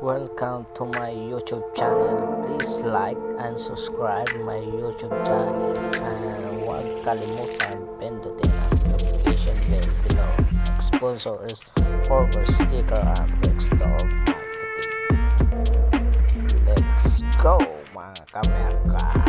Welcome to my YouTube channel. Please like and subscribe my YouTube channel and huwag kalimutan pindutin ang notification bell below. Sponsors for sticker and bookstore marketing. Let's go mga kamerkar.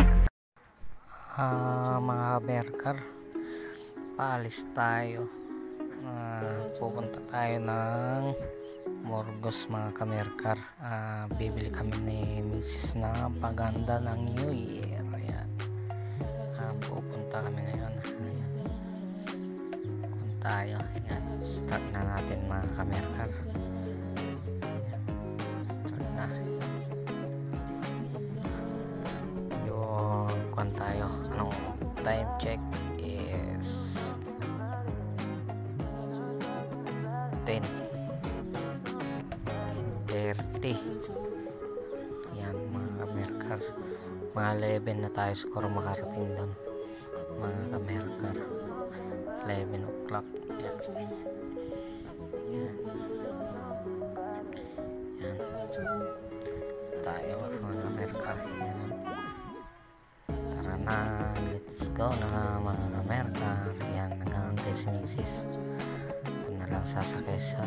Mga kamerkar, paalis tayo. Pupunta tayo ng Morgos mga kamerkar. Bibili kami ni Mrs. na paganda ng New Year. Ayan. Pupunta kami ngayon. Ayan. Pupunta tayo. Ayan. Start na natin mga kamerkar. Ayan. Start na. Yung kuhan tayo. Anong time check is 10:30. Yan mga kamerkar, mga 11 na tayo siguro makarating doon mga kamerkar. 11 o'clock. Yan. Yan. Yan. Tayo mga kamerkar. Yan. Tara na, let's go na mga kamerkar. Yan, nag-aantay si Mrs. Ito na lang sasakay sa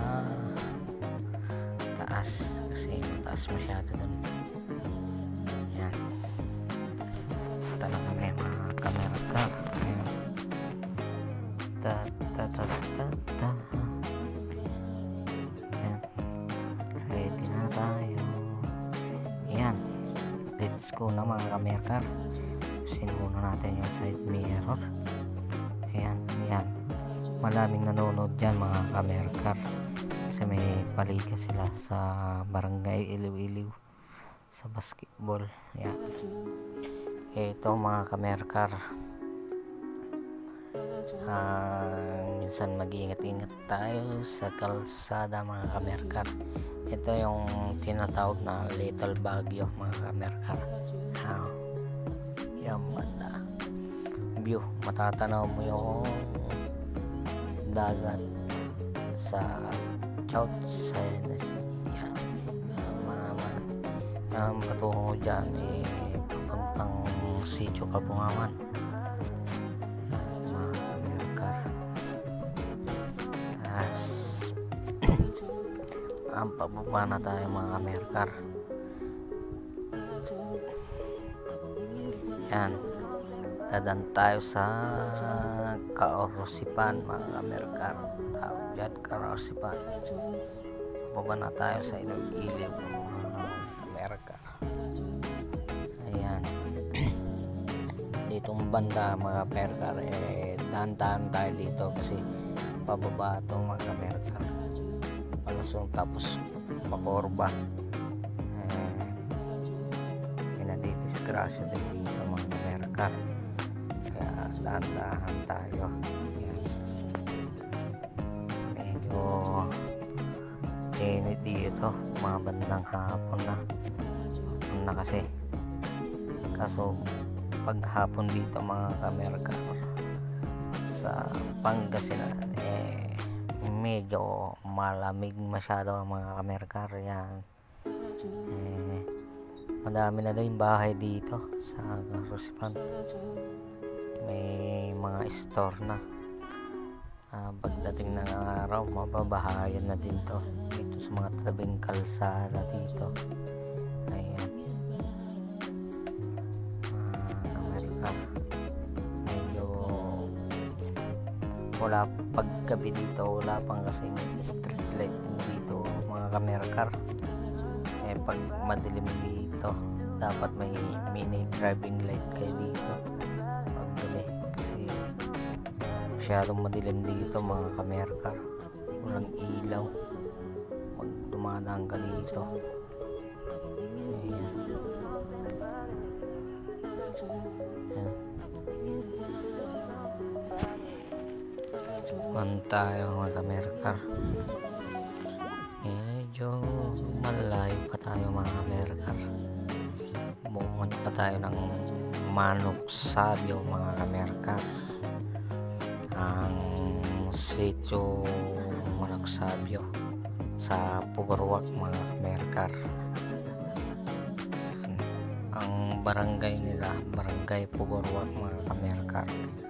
taas kasi mataas masyado dun. Yan, ito na kami mga kamerkar. Yan, ready na tayo. Yan, let's go na mga kamerkar. Sinuna natin yung side mirror. Ayan, ayan, maraming nanonood dyan mga kamerkar kasi may paliga sila sa barangay Iliw-Iliw sa basketball. Yan, ito mga kamerkar, minsan mag-iingat-ingat tayo sa kalsada mga kamerkar. Ito yung tinatawag na Little Baguio mga kamerkar. Yan, banda view, matatanaw mo yung dagat sa South China Sea. Yan, patungo dyan papuntang Sitio Kabungawan. Mga kamerkar, ang pababa na tayo mga kamerkar. Yan, dadan tayo sa Kaorosipan mga kamerkar. Tawag dyan Kaorosipan. Baba na tayo sa Iloilo mga kamerkar. Ayan. Ditong banda mga kamerkar, dahan-dahan tayo dito kasi pababa itong mga kamerkar, palusong tapos pakurba. May nadidisgrasya din dito mga kamerkar, kaya dahan-dahan tayo. Ayan. Medyo init dito, mga bandang hapon na kasi, kaso pag hapon dito mga kamerkar sa Pangasinan medyo malamig masyado mga kamerkar. Yan, madami na din bahay dito sa Kaorosipan. May mga store na. Pagdating ng araw, mababahayan na din to dito sa mga tabing kalsada dito. Ayan, kamerkar, medyo wala paggabi dito, wala pang kasing street light dito mga kamerkar. Pag madilim dito, dapat may mini driving light kayo dito pag gabi kasi masyadong madilim dito mga kamerkar. Walang ilaw pag dumadaan ka dito. Ayan. Ayan. Kuhan tayo mga kamerkar. Medyo malayo pa tayo mga kamerkar. Bumunod pa tayo ng Manok Sabio mga kamerkar. Ang sitio Manok Sabio sa Pugarwak mga kamerkar. barangay nila, Barangay Pugorwak mga kamerkar.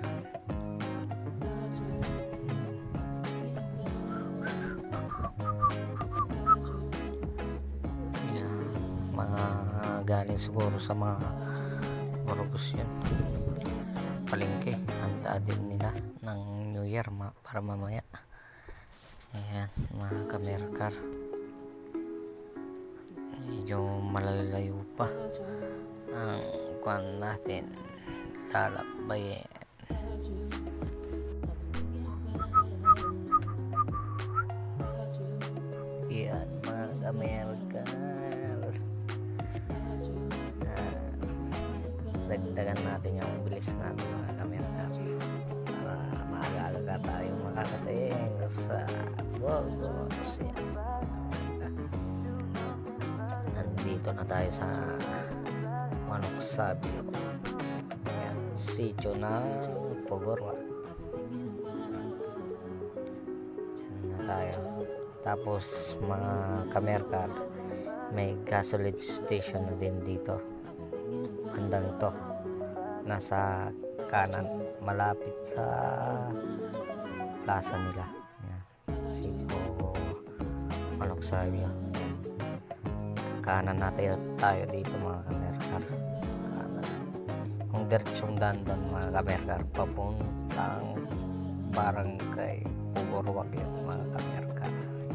Yan, mga galing siguro sa mga Orgos yun, palengke, handa din nila ng New Year para mamaya. Ayan mga kamerkar, medyo malayo pa ang kuwan natin lalakbayin. Yan mga kamerkar, dagdagan natin yung bilis natin mga kamerkar para maaga-aga tayo makakating sa Burgos. Nandito na tayo sa Manok Sabio, yan, sitio ng Pugorwak. Diyan na tayo. Tapos mga kamerkar, may gasoline station na din dito, bandang to, nasa kanan, malapit sa plaza nila. Yan, sitio Manok Sabio. Kanan natin tayo dito mga kamerkar, kanan, kung diretsong dandan mga kamerkar papuntang Barangay Pugorwak yun mga kamerkar.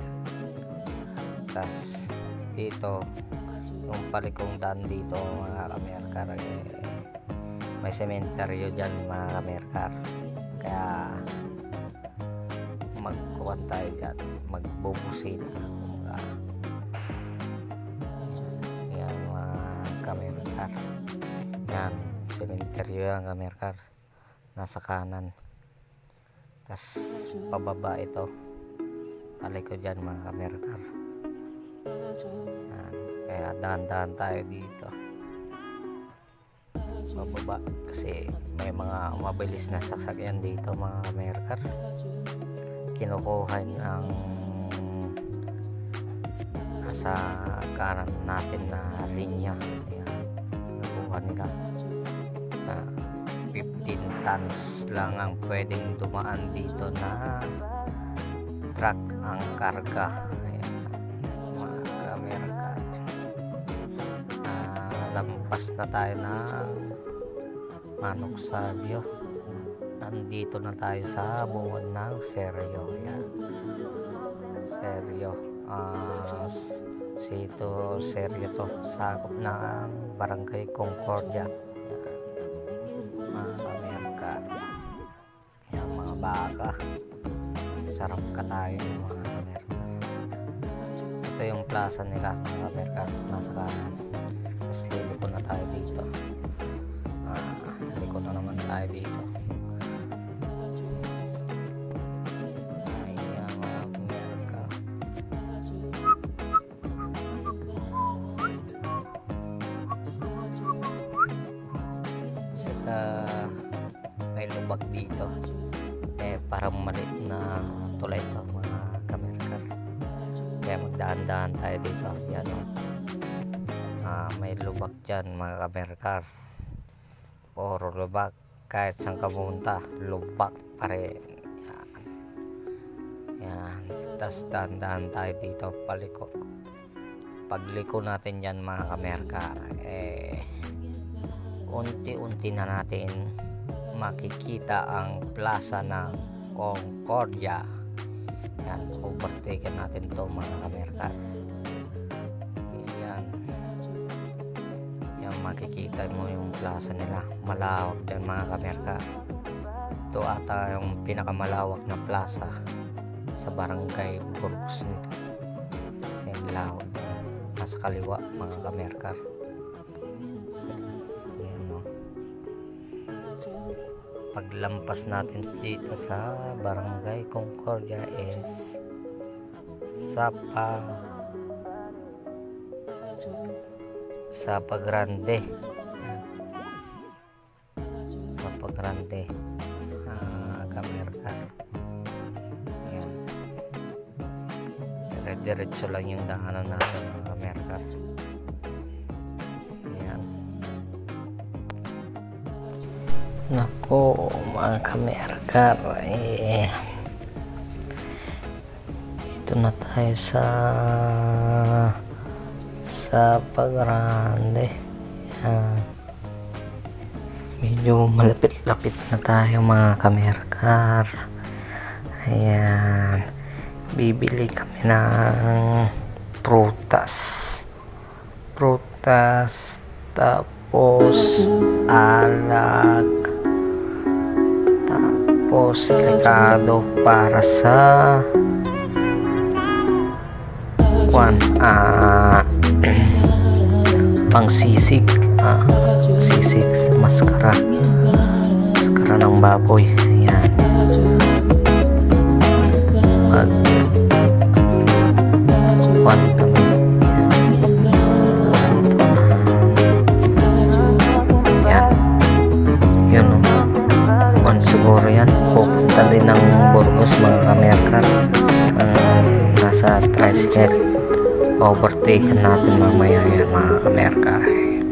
Tas dito yung palikong daan dito mga kamerkar, may sementeryo dyan mga kamerkar, kaya magkuhan tayo dyan, magbubusina. Yan mga kamerkar, yan sementeryo yan kamerkar, nasa kanan. Tas pababa ito, palikod dyan mga kamerkar. Yan, kaya dahan-dahan tayo dito pababa kasi may mga mabilis na sasakyan dito mga kamerkar. Kinukuha ang nasa kanan natin na linya. Ayan, kinukuha nila 15 tons lang ang pwedeng dumaan dito na truck ang karga. Lampas na tayo ng Manok Sabio, nandito na tayo sa buwan ng Seryo. Yan, Seryo, sito Seryo to, sakop ng Barangay Concordia. Yan, mga kamerkar, yan mga baka, sarap katayin mga kamerkar. Ito yung plaza nila mga kamerkar, nasa kanan. Tapos liliko na tayo dito, liliko na naman tayo dito. Ayan mga kamerkar, saka may lubak dito, parang maliit na tulay ito mga kamerkar, kaya magdahan-dahan tayo dito. Yan o, may lubak dyan mga kamerkar, puro lubak, kahit saan ka pumunta lubak pa rin. Yan, tas dahan-dahan tayo dito paliko. Pagliko natin dyan mga kamerkar, unti-unti na natin makikita ang plaza ng Concordia. Yan, overtaken natin to mga kamerkar. Makikita mo yung plaza nila, malawak dyan mga kamerkar. Ito ata yung pinakamalawak na plaza sa Barangay Burgos nito. Kasi lawak dyan, nasa kaliwa mga kamerkar. Paglampas natin dito sa Barangay Concordia is Sapa Grande. Sapa Grande kamerkar. Ayan, dire-diretso lang yung daanan natin mga kamerkar. Ayan, Nako mga kamerkar, dito na tayo sa Pagrande. Medyo malapit-lapit na tayo mga kamerkar. Ayan, bibili kami ng prutas, tapos alak, tapos rekado para sa pang sisig, maskara ng baboy. Ayan, kami. Ayan, yun siguro yan. Pupunta din ng Burgos mga kamerkar. Nasa tricycle, overtaken natin mamaya yan mga kamerkar,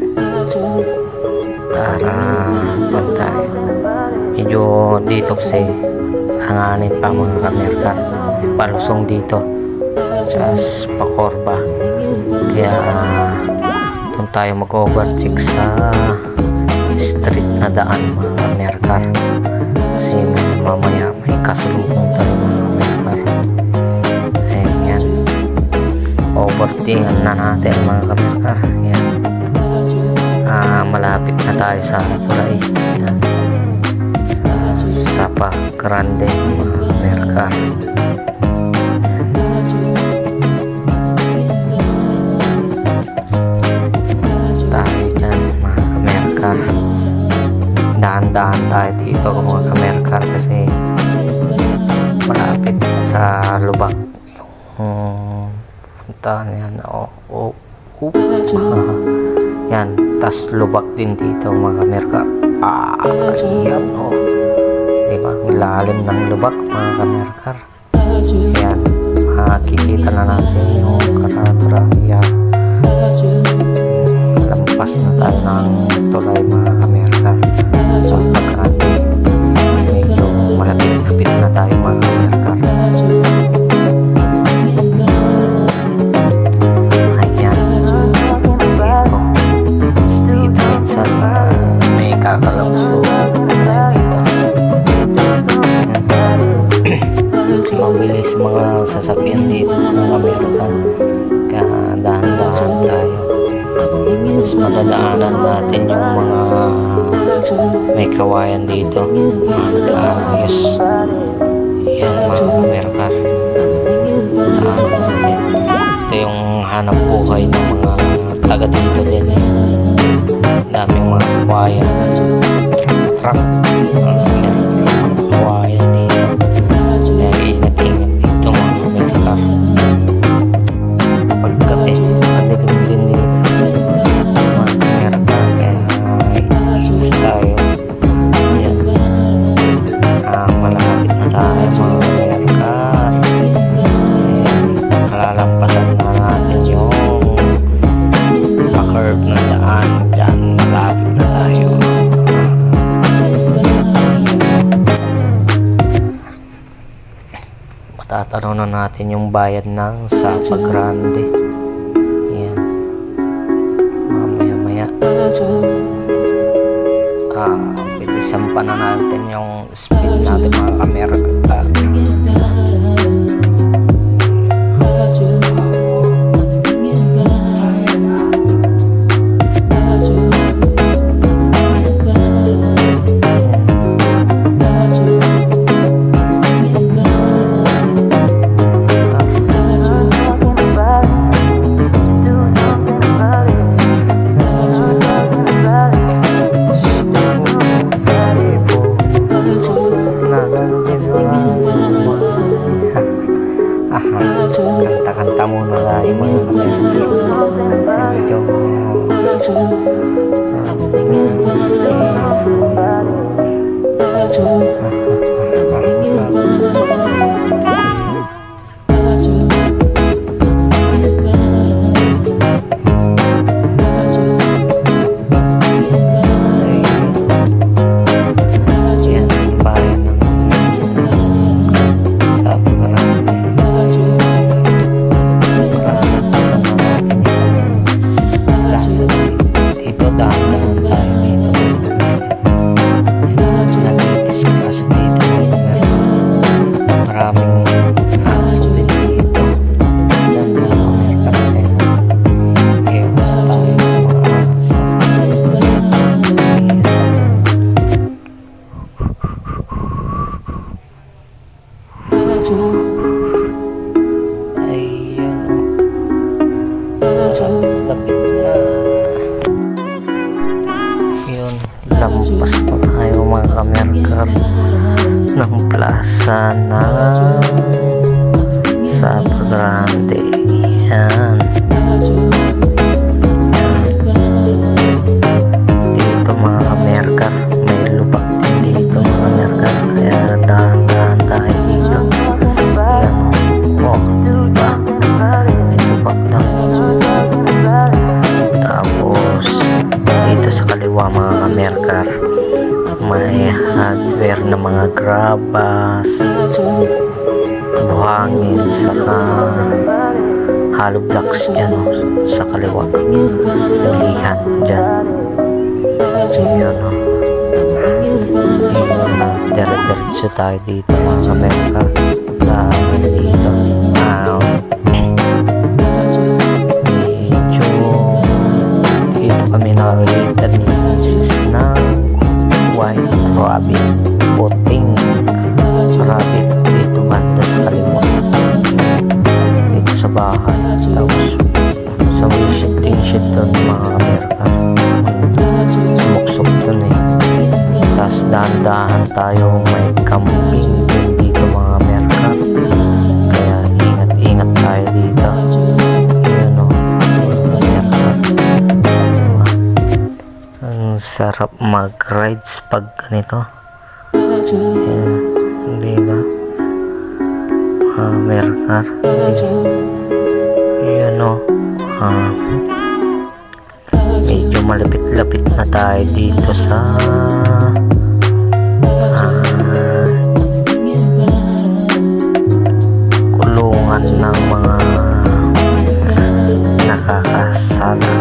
para pantay. Medyo dito kasi hanganin pa mga kamerkar, palusong dito tas pakorba, kaya doon tayo mag-overtake sa street na daan mga kamerkar, kasi mamaya may kasulubong tayo mga kamerkar. Ayan, overtaken na natin mga kamerkar. Ayan, malapit na tayo sa tulay. Ayan, sa Pagrande mga kamerkar. Tayo dyan mga kamerkar, dahan-dahan tayo dito mga kamerkar, kasi malapit sa Lubak yung puntahan yan. Yan, tas Lubak din dito mga kamerkar. Ayan, diba, lalim ng Lubak mga kamerkar. Ayan, makikita na natin yung Karatula. Ayan, lampas na tayo ng tulay mga kamerkar sa Pagrande. Medyo malapit-lapit na tayo mga kamerkar. Ayan, dito minsan may kakalabso dito. Mabilis mga sasakyan dito mga kamerkar, kaya dahan-dahan tayo. Mas madadaanan natin yung mga may kawayan dito, mga nag-aayos. Yan mga kamerkar, daanan natin. Ito yung hanap buhay ng mga taga dito din. Daming mga kawayan, truck, mga kawayan dito. Kaya ingat-ingat dito mga kamerkar. Paggabi, madilim din dito mga kamerkar, kaya iwas tayo. Ayan, malapit na tayo mga kamerkar. Ayan, malalampasan na natin yung pa-curve na daan dyan. Malapit na tayo. Matatanaw na natin yung bayad ng sa Pagrande. Ayan, mamaya bilisan pa na natin yung speed natin mga kamerkar. Kanta-kanta muna tayo mga kamerkar, kasi medyo lapit na. Yun, lampas pa tayo mga kamerkar ng plaza ng Sabah Grande. Yan. Dito mga kamerkar, may lubak din dito mga kamerkar, kaya dahan-dahan tayo dito. Yan, oh, diba? May lubak lang. Tapos dito sa kaliwa mga kamerkar, may hardware na mga grabas, buhangin, saka hollow blocks dyan, oh, sa kaliwa, lihan dyan. Yun, oh. Dire-diretso tayo dito mga kamerkar. Dahil dito medyo dito kami nakakita ni Mrs. ng white rabbit, puting rabbit dito banda sa kaliwa dito sa bahay. Tapos sa shifting shit doon mga kamerkar, sumuksok doon eh. Tapos dahan-dahan tayo, may camping din dito mga kamerkar, kaya ingat-ingat tayo dito. Ayan o mga kamerkar, ang sarap mag-rides pag ganito. Ayan, diba mga kamerkar? Ayan o, medyo malapit-lapit na tayo dito sa kulungan ng mga nakakasala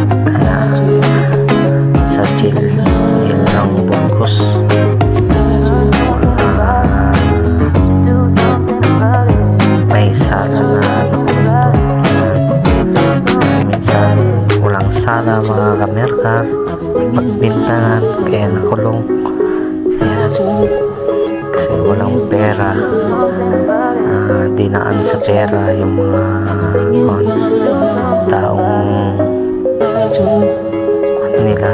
sa jail ng Burgos. May sala na minsan walang sala mga kamerkar, pagbintangan, kaya nakulong. Ayan, kasi walang pera, dinaan sa pera yung mga taong nila.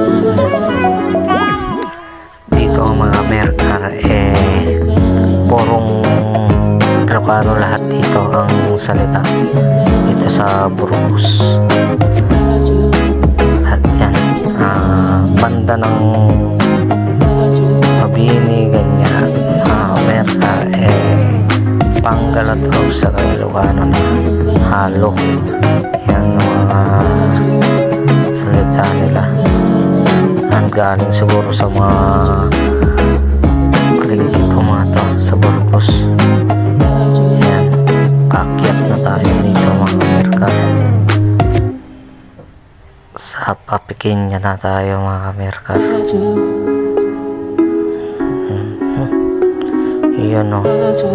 Dito ang mga kamerkar purong Ilocano lahat dito ang salita dito sa Burgos. Lahat yan, banda ng Mabini, ganyan, Amerika, Pangalatog sa Ilocano na halo. Yan mga salita nila. Ang galing siguro sa mga kalingkit mga to sa Burgos. Yan, paakyat na tayo dito mga kamerkar. Sa Papikinya na tayo mga kamerkar. Yun o,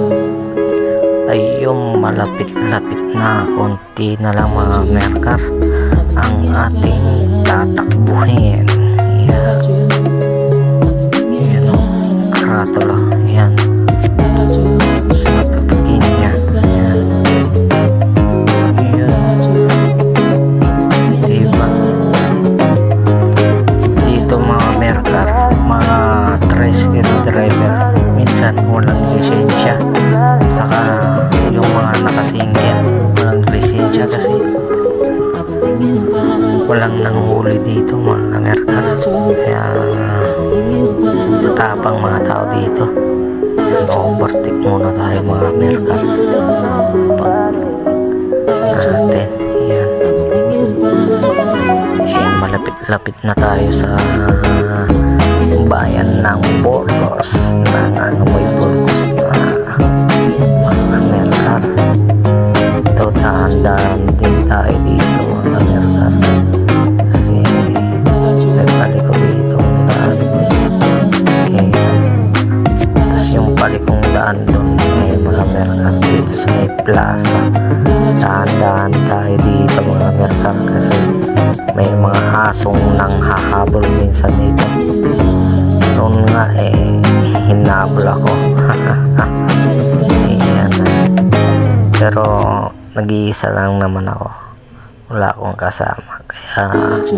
ayun, malapit-lapit na, konti na lang mga kamerkar ang ating tatakbuhin. Yan, yun o, Karatula. Yan, sa Papikinya. Yan, yun, diba? Dito mga kamerkar, mga tricycle driver minsan walang lisensya, saka yung mga nakasingil walang lisensya kasi walang nanghuli dito mga kamerkar, kaya matapang mga tao dito. Overtake muna tayo mga kamerkar pag natin. Yan, malapit-lapit na tayo sa bayan ng Burgos, nangangamoy Burgos na mga kamerkar. Ito, dahan-dahan din tayo dito mga kamerkar, kasi may palikong dito ang daan din. Ayan, tapos yung palikong daan doon ay mga kamerkar dito sa may plaza. Dahan-dahan tayo dito mga kamerkar, kasi may mga hasong nang hahabol minsan dito. Noon nga hinabol ako. Ayan, pero nag-iisa lang naman ako, wala akong kasama, kaya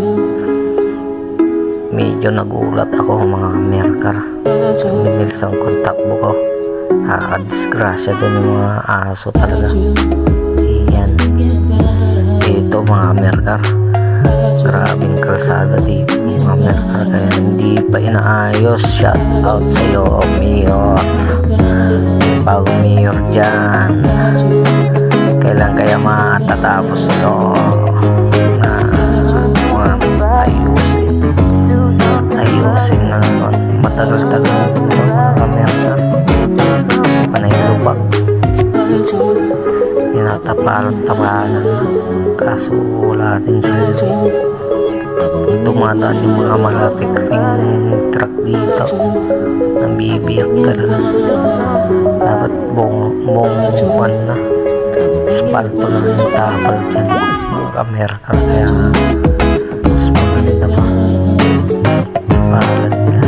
medyo nagulat ako mga kamerkar. Binilisan ko ang takbo ko, nakakadisgrasya din yung mga aso talaga. Yan, dito mga kamerkar, grabing kalsada dito mga kamerkar, kaya hindi pa inaayos. Shout out sa iyo Mayor, bagong mayor dyan. Kailan kaya matatapos ito na ayusin na matagal-tagal na ito mga kamerkar. Panay lubak, tinatapalan-tapalan na, kaso wala din sila. Pag dumadaan yung mga malaking truck dito, nabibiyak talaga. Dapat buong na spalto na yung tapal dyan mga kamerkar, kaya mas maganda pa palad nila.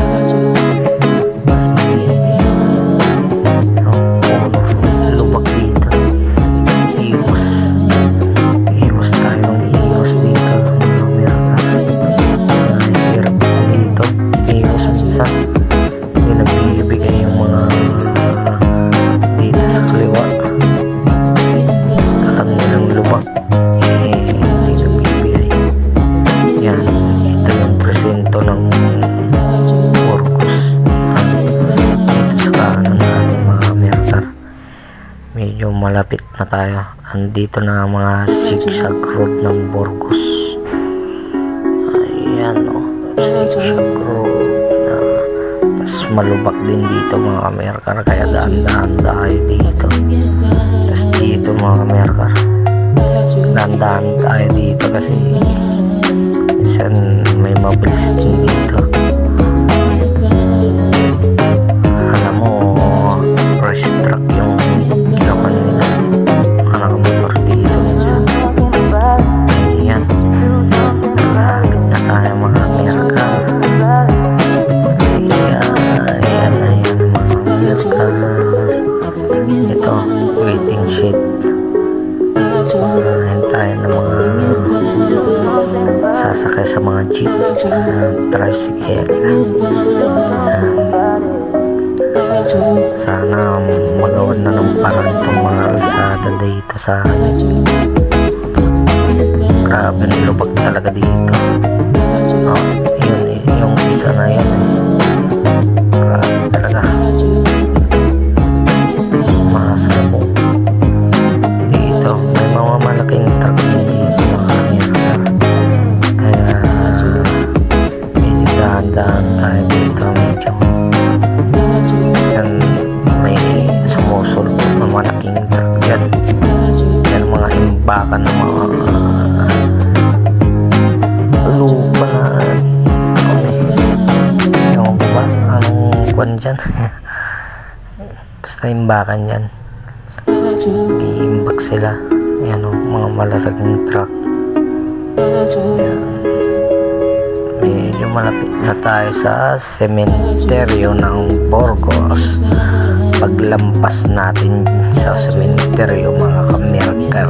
Lubak dito, iwas tayong iwas dito mga kamerkar. Hirap dito iwas, minsan hindi nagbibigay yung mga dito sa kaliwa. Lubak, hindi nabibili. Yan, ito yung presento ng Burgos. Dito sa kanan natin mga kamerkar, medyo malapit na tayo. Andito na mga zigzag road ng Burgos. Ayan o, zigzag road na, tas malubak din dito mga kamerkar, kaya daan-daan tayo dito. Tas dito mga kamerkar, dandan tayo dito kasi minsan may mabilis din dito. Alam mo, race truck yung ginawan nila, mga motor dito minsan. Ayan, malapit na tayo mga kamerkar. Ayan mga kamerkar, ito waiting shed. Hintayin ng mga sasakay sa mga jeep, tricycle. Sana magawan na ng parang itong mga kalsada dito sa amin. Grabe lubak talaga dito. Yun, yung isa na yun grabe talaga, masalubong. Dito may mga malaking truck din dito mga kamerkar, kaya medyo dahan-dahan tayo dito. Medyo minsan may sumusulpot na malaking truck dyan. Yan mga imbakan ng mga lupa na ewan ko ba anong kwan dyan. Basta imbakan yan, iimbak sila. Yan o, mga malalaking truck. Medyo malapit na tayo sa sementeryo ng Burgos. Paglampas natin sa sementeryo mga kamerkar,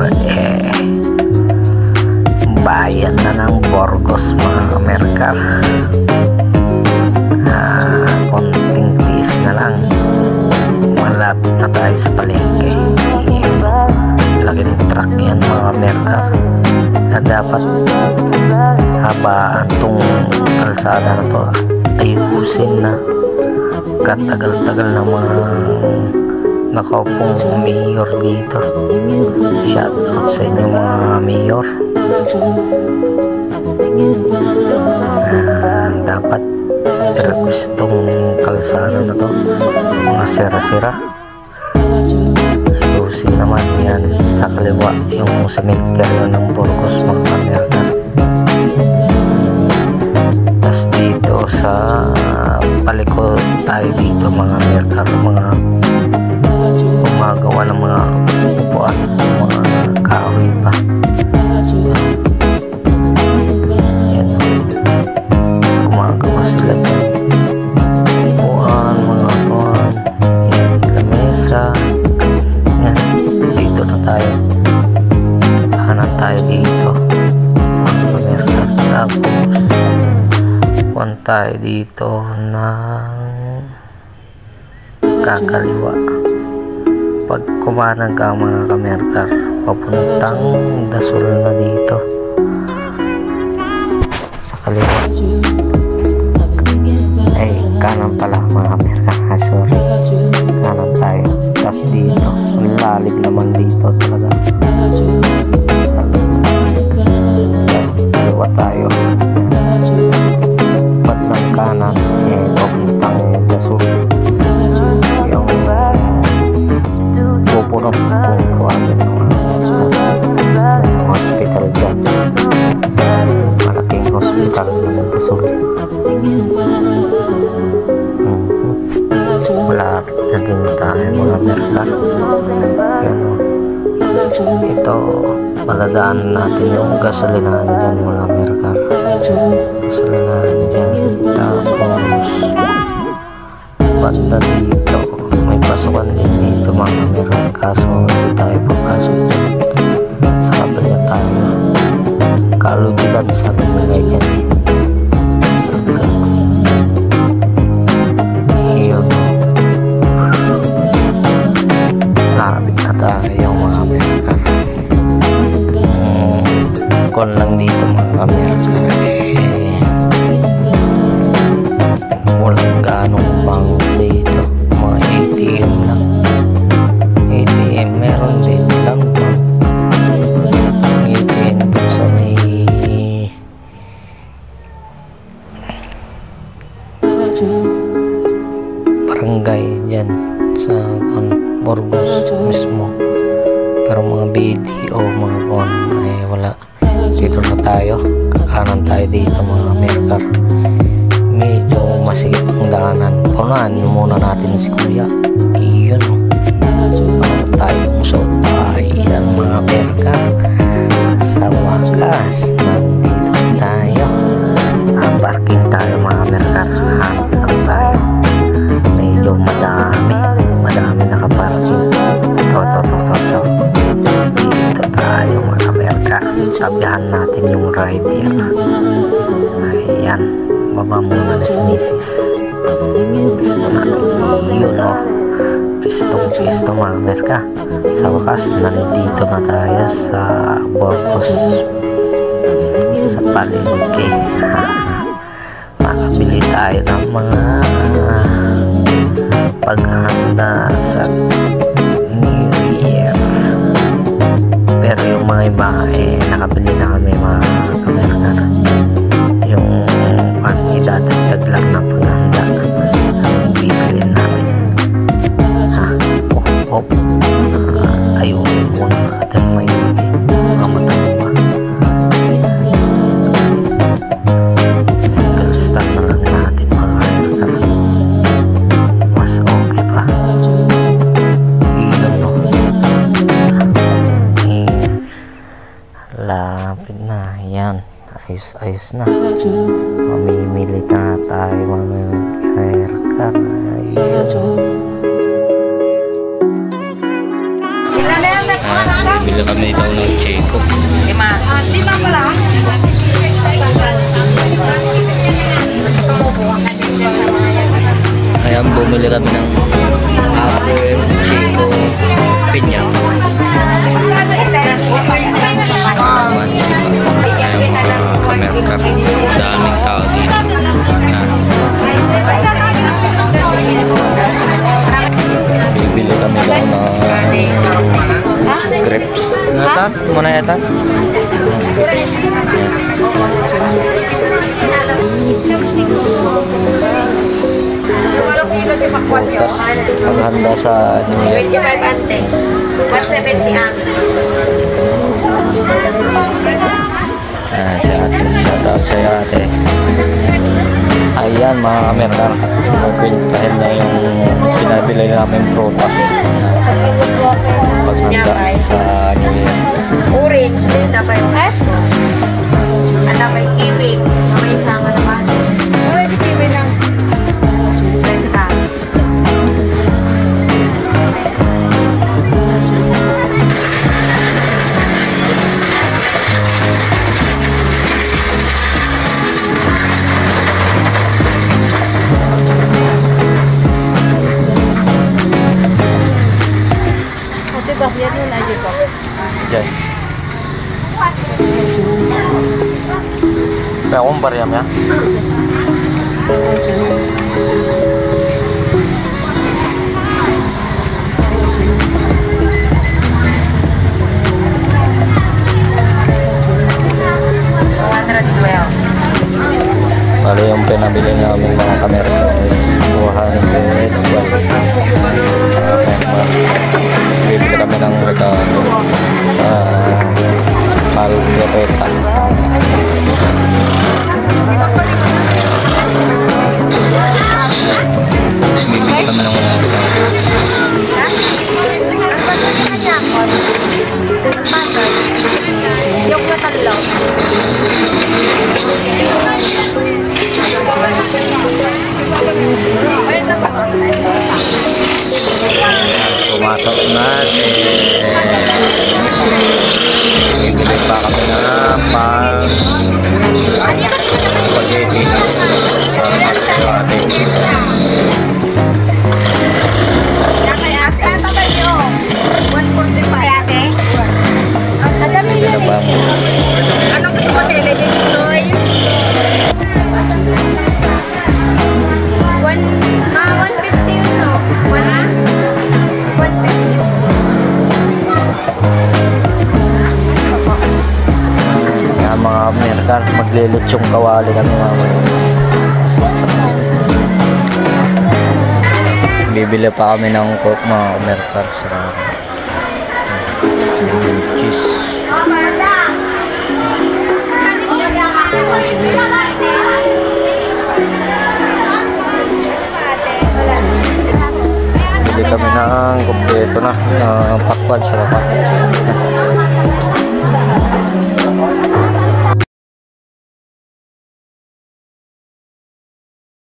bayan na ng Burgos mga kamerkar. Konting tiis na lang, malapit na tayo sa palengke. Laking truck yan mga kamerkar, na dapat habaan tong kalsada na to, ayusin na. Katagal-tagal na mga nakaupong mayor dito. Shout out sa inyo mga mayor. Dapat i-request tong kalsada na to, mga sira-sira ayusin naman. Yan sa kaliwa yung sementeryo ng Burgos mga kamerkar. Tas dito sa palikod tayo dito mga kamerkar, mga gumagawa ng mga upuan, mga kahoy pa. Yan o, gumagawa sila dyan, upuan, mga upuan. Yan, lamesa. Yan, dito na tayo, tahanan tayo dito. Tapos kuhan tayo dito ng kakaliwa. Pag kumanag ka mga kamerkar, papuntang Dasol na dito sa kaliwa. Ay kanan pala mga kamerkar, sorry, kanan tayo. Tapos dito ang lalim naman dito talaga. Kaliwa tayo. Pag ng kanan papuntang Dasol, yung pupunot kung kuhanin ng hospital dyan, malaking hospital ng Dasol. Malapit na din tayo mga merkar. Yan o, ito madadaan natin yung gasolinahan dyan mga merkar. Gasolinahan dyan. Tapos banda dito may pasukan din dito mga merkar, kaso hindi tayo papasok dyan, sa kabila tayo. Kalugitan sabi nila dyan yun. Lapit na tayo mga merkar. Kon lang dito mga merkar, walang ganong bang dito, mga ATM lang. ATM meron din lang bang ATM dun sa may barangay dyan sa Burgos mismo, pero mga BDO mga kon ay wala. Dito na tayo, kakanan tayo dito mga merkar. Medyo masigit ang daanan. Paunahan muna natin si kuya. Iyon o, bago tayo pumusot. Ayan mga merkar, sa wakas nandito tayo. Parking tayo mga merkar, hanap lang tayo. Medyo madami nakaparking. To. Dito tayo mga merkar, tabihan natin yung rider. Ayan, baba muna na si Mrs. Pisto natin yun o, pisto mga merkar. Sa wakas nandito na tayo sa Burgos, sa palengke. Makabili tayo ng mga paghanda sa New Year. Pero yung mga iba nakabili na kami mga kamerkar. Yung idadagdag lang ng paghanda ang bibili namin. Ayusin muna natin maigi mga matanda. Single stand na lang natin mga kamerkar, mas okay pa. Iyon o, lapit na. Yan, ayos na. Mamimili na tayo mga kamerkar. Bili kami dito ng Chico. 5 pala. Kaya bumili kami ng apple, Chico, pinya. Kamerkar, daming tao dito. Bibili kami lang ng grapes. Nata? Muna yata? Grapes. Bukas maghanda sa New Year. 25 ante. 170 amin. Si ate, shout out sa ate. Ayan mga kamerkar, magpintahin na yung pinabili namin prutas paghanda sa New Year. Orange din, dapat yung aso. At dapat kiwi. May isang naman. Oh, si kiwi lang. May akong bariyam ya. Bali yung pinabili namin mga kamera is 212. Bibili kami ng regalo Caldereta. Bibili kami ng yung natalaw. Pumasok na bibili pa kami ng spaghetti sa ating Anong gusto mo, Teledex Toys? 150 yun, no? 150. yan mga merkar, maglilitsong kawali kami mamaya. Bibili pa kami ng coke mga merkar sa cheese. Bili kami ng kumpleto na pakwan sa kapat.